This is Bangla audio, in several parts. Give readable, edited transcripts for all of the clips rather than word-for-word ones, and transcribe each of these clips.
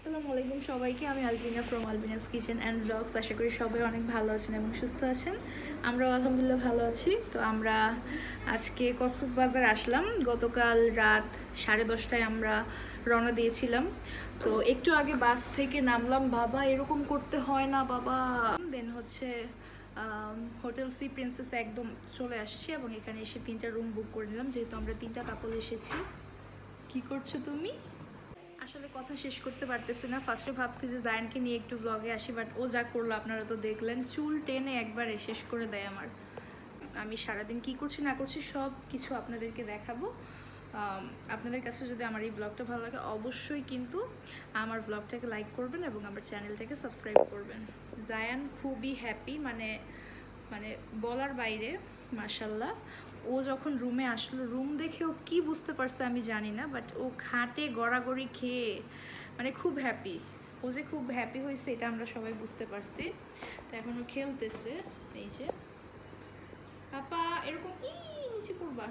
আসসালামু আলাইকুম সবাইকে। আমি Alvina from Alvina's kitchen and blogs. আশা করি সবাই অনেক ভালো আছেন এবং সুস্থ আছেন। আমরাও আলহামদুলিল্লাহ ভালো আছি। তো আমরা আজকে বাজার আসলাম। গতকাল রাত 10:30টায় আমরা রওনা দিয়েছিলাম। তো একটু আগে বাস থেকে নামলাম। বাবা এরকম করতে হয় না বাবা। দেন হচ্ছে হোটেল সি প্রিন্সেসে একদম চলে আসছি এবং এখানে এসে 3টা রুম বুক করে নিলাম, যেহেতু আমরা 3টা কাপল এসেছি। কি করছো তুমি? আসলে কথা শেষ করতে পারতেছি না। ফার্স্টে ভাবছি যে জায়ানকে নিয়ে একটু ব্লগে আসি, বাট ও যা করলো আপনারা তো দেখলেন। চুল টেনে একবারে শেষ করে দেয় আমার। আমি সারাদিন কি করছি না করছি সব কিছু আপনাদেরকে দেখাবো। আপনাদের কাছে যদি আমার এই ব্লগটা ভালো লাগে অবশ্যই কিন্তু আমার ব্লগটাকে লাইক করবেন এবং আমার চ্যানেলটাকে সাবস্ক্রাইব করবেন। জায়ান খুবই হ্যাপি, মানে বলার বাইরে। মাশাল্লাহ, ও যখন রুমে আসলো, রুম দেখে ও কী বুঝতে পারছে আমি জানি না, বাট ও খাটে গড়াগড়ি খেয়ে মানে খুব হ্যাপি। ও যে খুব হ্যাপি হয়েছে এটা আমরা সবাই বুঝতে পারছি। তো এখন ও খেলতেছে। এই যে পাপা এরকম নিচে পড়বা।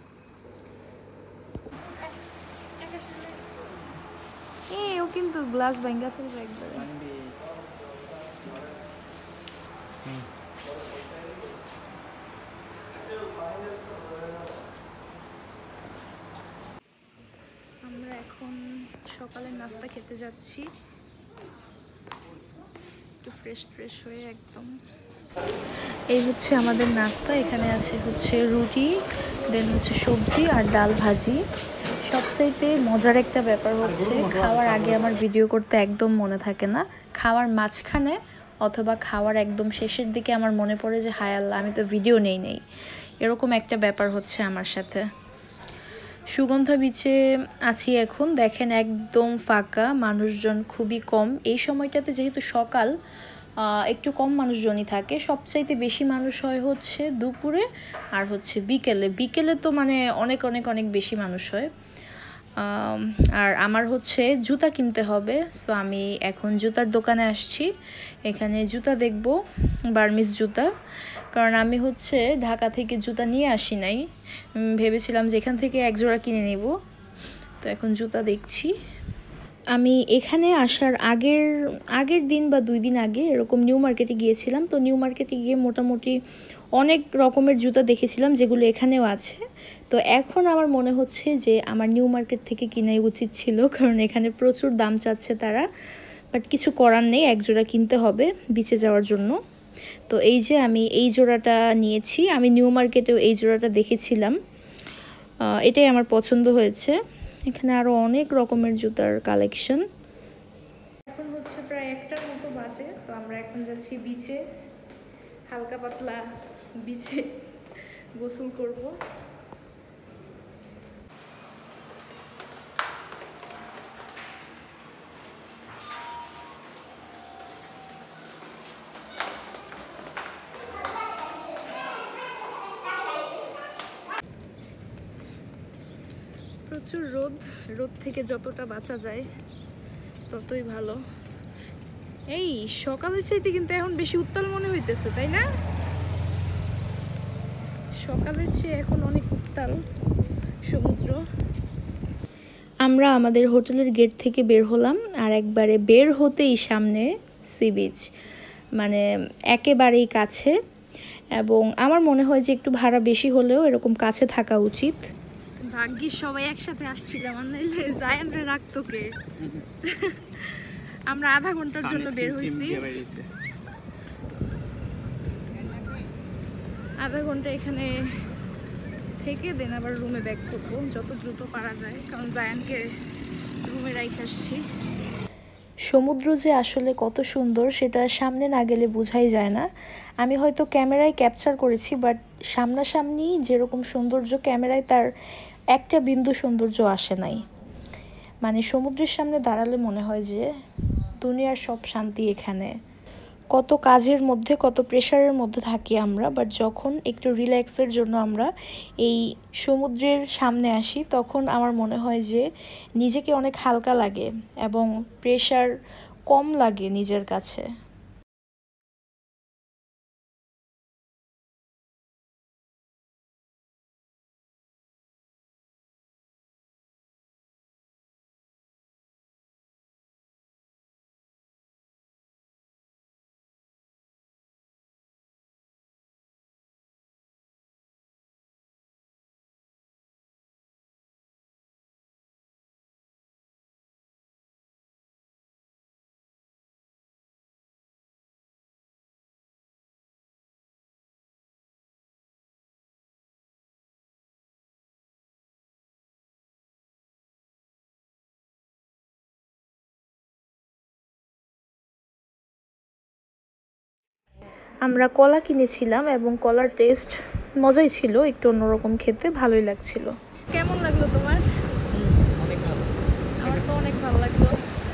ও কিন্তু গ্লাস ভাঙা ফেলবে একবারে। আমরা এখন সকালের নাস্তা খেতে যাচ্ছি, একটু ফ্রেশ হয়ে একদম। এই হচ্ছে আমাদের নাস্তা। এখানে আছে হচ্ছে রুটি, দেন হচ্ছে সবজি আর ডাল ভাজি। সবচাইতে মজার একটা ব্যাপার হচ্ছে খাওয়ার আগে আমার ভিডিও করতে একদম মনে থাকে না। খাওয়ার মাঝখানে অথবা খাওয়ার একদম শেষের দিকে আমার মনে পড়ে যে হায় আল্লাহ আমি তো ভিডিও নেই। এরকম একটা ব্যাপার হচ্ছে আমার সাথে। সুগন্ধা বিচে আছি এখন। দেখেন একদম ফাঁকা, মানুষজন খুবই কম। এই সময়টাতে যেহেতু সকাল, একটু কম মানুষজনই থাকে। সবচাইতে বেশি মানুষ হয় হচ্ছে দুপুরে আর হচ্ছে বিকেলে তো মানে অনেক বেশি মানুষ হয়। আর আমার হচ্ছে জুতা কিনতে হবে, সো আমি এখন জুতার দোকানে আসছি। এখানে জুতা দেখব, বার্মিস জুতা। কারণ আমি হচ্ছে ঢাকা থেকে জুতা নিয়ে আসি নাই, ভেবেছিলাম যে এখান থেকে এক জোড়া কিনে নেব। তো এখন জুতা দেখছি। আমি এখানে আসার আগের দিন বা 2 দিন আগে এরকম নিউ মার্কেটে গিয়েছিলাম। তো নিউ মার্কেটে গিয়ে মোটামুটি অনেক রকমের জুতা দেখেছিলাম, যেগুলো এখানেও আছে। তো এখন আমার মনে হচ্ছে যে আমার নিউ মার্কেট থেকে কিনাই উচিত ছিল, কারণ এখানে প্রচুর দাম চাচ্ছে তারা। বাট কিছু করার নেই, এক জোড়া কিনতে হবে বিচে যাওয়ার জন্য। তো এই যে আমি এই জোড়াটা নিয়েছি। আমি নিউ মার্কেটেও এই জোড়াটা দেখেছিলাম, এটাই আমার পছন্দ হয়েছে। এখানে আরও অনেক রকমের জুতার কালেকশন। এখন হচ্ছে প্রায় 1টার মতো বাজে। তো আমরা এখন যাচ্ছি বিচে, হালকা পাতলা বিচে গোসল করব। প্রচুর রোদ থেকে যতটা বাঁচা যায় ততই ভালো। এই সকালের চাইতে কিন্তু এখন বেশি উত্তাল মনে হইতেছে, তাই না? সকালের চেয়ে এখন অনেক উত্তাল সমুদ্র। আমরা আমাদের হোটেলের গেট থেকে বের হলাম, আর একবারে বের হতেই সামনে সি বিচ, মানে একেবারেই কাছে। এবং আমার মনে হয় যে একটু ভাড়া বেশি হলেও এরকম কাছে থাকা উচিত। ভাগ্যিস সবাই একসাথে আসছিলাম, নাইলে জায়ানরে রাখতো কে। আমরা আধা ঘন্টার জন্য বের হইছি। আধা ঘন্টা এখানে থেকে দেন আবার রুমে ব্যাক করবো যত দ্রুত পারা যায়, কারণ জায়ানকে রুমে রাইখে আসছি। সমুদ্র যে আসলে কত সুন্দর সেটা সামনে না গেলে বোঝাই যায় না। আমি হয়তো ক্যামেরায় ক্যাপচার করেছি, বাট সামনাসামনি যেরকম সৌন্দর্য ক্যামেরায় তার একটা বিন্দু সৌন্দর্য আসে নাই। মানে সমুদ্রের সামনে দাঁড়ালে মনে হয় যে দুনিয়ার সব শান্তি এখানে। কত কাজের মধ্যে, কত প্রেশারের মধ্যে থাকি আমরা, বাট যখন একটু রিল্যাক্সের জন্য আমরা এই সমুদ্রের সামনে আসি তখন আমার মনে হয় যে নিজেকে অনেক হালকা লাগে এবং প্রেশার কম লাগে নিজের কাছে। আমরা কলা কিনেছিলাম এবং কলার টেস্ট মজাই ছিল, একটু অন্যরকম খেতে, ভালোই লাগছিল। কেমন লাগলো তোমার? অনেক ভালো। আমার তো অনেক ভালো লাগলো।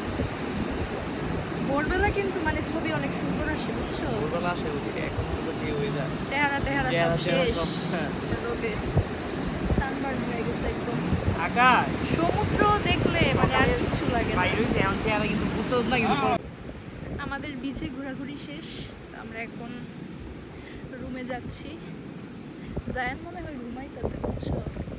ভোরবেলা কিন্তু মানে ছবি অনেক সুন্দর আসে, বুঝছো? ভোরবেলা আসে বুঝি, এখন হলো যে ওয়েদার চেহারা টেহারা সব শেষ রোদে সানবার্ন হয়ে গেছে একদম। আকাশ সমুদ্র দেখলে মানে আর কিছু লাগে না। চেহারা কিন্তু বুঝতে না, কিন্তু আমাদের বিচে ঘোরাঘুরি শেষ, আমরা এখন রুমে যাচ্ছি। জায়ান মনে হয় ঘুমাইতেছে, বুঝছো?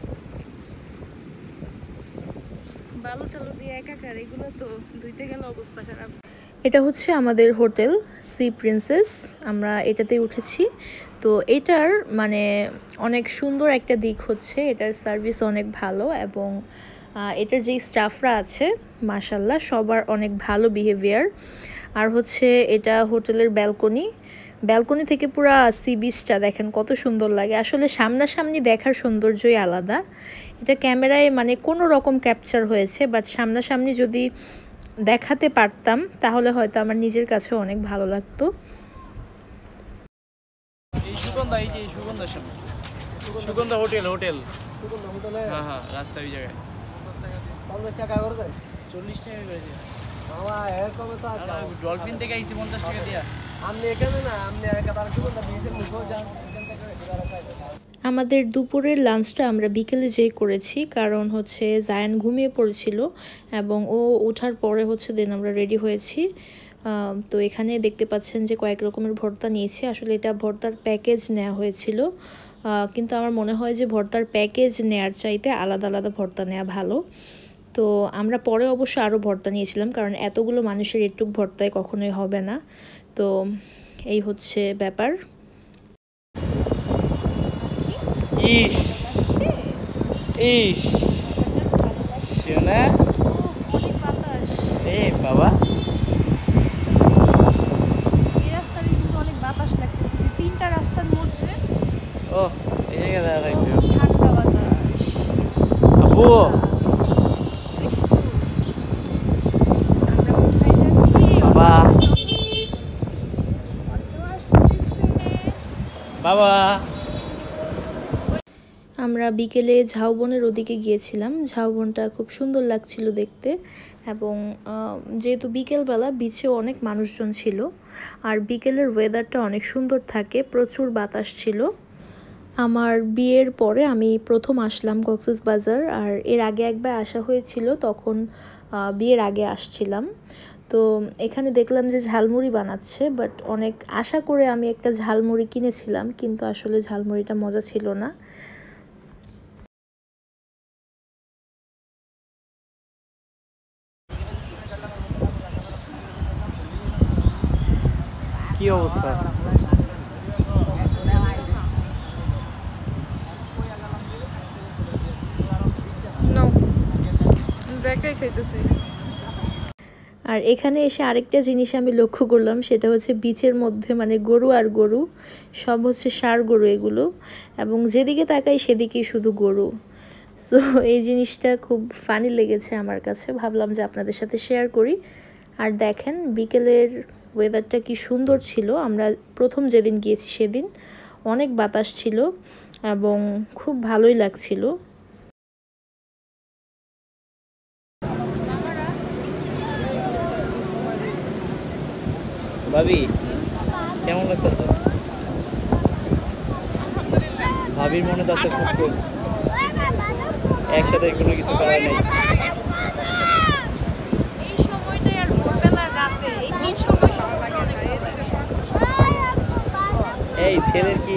বালু টালু দিয়ে একাকার, এগুলো তো ধুইতে গেলে অবস্থা খারাপ। এটা হচ্ছে আমাদের হোটেল সি প্রিন্সেস, আমরা এটাতেই উঠেছি। তো এটার মানে অনেক সুন্দর একটা দিক হচ্ছে এটার সার্ভিস অনেক ভালো, এবং এটার যেই স্টাফরা আছে মাশাল্লাহ সবার অনেক ভালো বিহেভিয়ার। আর হচ্ছে এটা হোটেলের ব্যালকনি থেকে পুরো সি বিচটা দেখেন কত সুন্দর লাগে। আসলে সামনাসামনি দেখার সৌন্দর্যই আলাদা। এটা ক্যামেরায় মানে কোনো রকম ক্যাপচার হয়েছে, বাট সামনাসামনি যদি দেখাতে পারতাম তাহলে হয়তো আমার নিজের কাছে অনেক ভালো লাগতো। সুগন্ধা হোটেল হ্যাঁ হ্যাঁ, রাস্তা ওই জায়গায় 50 টাকা করে যায়, 40 টাকা করেছে। বাবা এরকমে তো ডলফিন থেকে আইছি 50 টাকা দিয়া। আপনি এখানে না, আপনি একেবারে সুগন্ধা বিচের মুখেও যান, এখান থেকে আমাদের দুপুরের লাঞ্চটা আমরা বিকেলে যেই করেছি, কারণ হচ্ছে জায়ান ঘুমিয়ে পড়েছিল এবং ও ওঠার পরে হচ্ছে দেন আমরা রেডি হয়েছি। তো এখানে দেখতে পাচ্ছেন যে কয়েক রকমের ভর্তা নিয়েছি। আসলে এটা ভর্তার প্যাকেজ নেওয়া হয়েছিল, কিন্তু আমার মনে হয় যে ভর্তার প্যাকেজ নেয়ার চাইতে আলাদা আলাদা ভর্তা নেওয়া ভালো। তো আমরা পরে অবশ্য আরও ভর্তা নিয়েছিলাম, কারণ এতগুলো মানুষের একটু ভর্তায় কখনোই হবে না। তো এই হচ্ছে ব্যাপার। ইস ইস শোনা অনেক বাতাস, এ বাবা, এই রাস্তায় কিন্তু অনেক বাতাস লাগতেছে। তিনটা রাস্তার মধ্যে ও এই জায়গাটা ঠান্ডা বাতাস। আপু আমরা কোথায় যাচ্ছি? বাবা বাবা। আমরা বিকেলে ঝাউবনের ওদিকে গিয়েছিলাম। ঝাউবনটা খুব সুন্দর লাগছিল দেখতে, এবং যেহেতু বিকেলবেলা বিচে অনেক মানুষজন ছিল, আর বিকেলের ওয়েদারটা অনেক সুন্দর থাকে, প্রচুর বাতাস ছিল। আমার বিয়ের পরে আমি প্রথম আসলাম বাজার, আর এর আগে একবার আসা হয়েছিল, তখন বিয়ের আগে আসছিলাম। তো এখানে দেখলাম যে ঝালমুড়ি বানাচ্ছে, বাট অনেক আশা করে আমি একটা ঝালমুড়ি কিনেছিলাম, কিন্তু আসলে ঝালমুড়িটা মজা ছিল না। কি অবস্থা? আর এখানে এসে আরেকটা জিনিস আমি লক্ষ্য করলাম, সেটা হচ্ছে বিচের মধ্যে মানে গরু আর গরু, সব হচ্ছে ষাঁড় গরু এগুলো, এবং যেদিকে তাকাই সেদিকেই শুধু গরু। সো এই জিনিসটা খুব ফানি লেগেছে আমার কাছে, ভাবলাম যে আপনাদের সাথে শেয়ার করি। আর দেখেন বিকেলের ওয়েদারটা কি সুন্দর ছিল। আমরা প্রথম যেদিন গিয়েছি সেদিন অনেক বাতাস ছিল এবং খুব ভালোই লাগছিল। ভাবি কেমন লাগতেছে? ভাবির মনে আছে খুব খুব একসাথে কোনো কিছু করার নেই। এই সময়টাই আর ভোরবেলা রাতে এই তিন সময় সমুদ্র অনেক ভালো লাগে। এই ছেলের কি?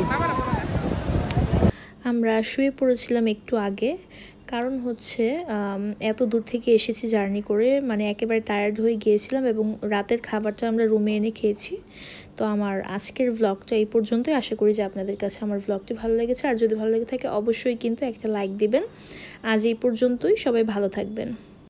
আমরা শুয়ে পড়েছিলাম একটু আগে, কারণ হচ্ছে এত দূর থেকে এসেছি জার্নি করে, মানে একেবারে টায়ার্ড হয়ে গিয়েছিলাম, এবং রাতের খাবারটা আমরা রুমে এনে খেয়েছি। তো আমার আজকের ব্লগটা এই পর্যন্তই। আশা করি যে আপনাদের কাছে আমার ব্লগটি ভালো লেগেছে, আর যদি ভালো লেগে থাকে অবশ্যই কিন্তু একটা লাইক দিবেন। আজ এই পর্যন্তই, সবাই ভালো থাকবেন।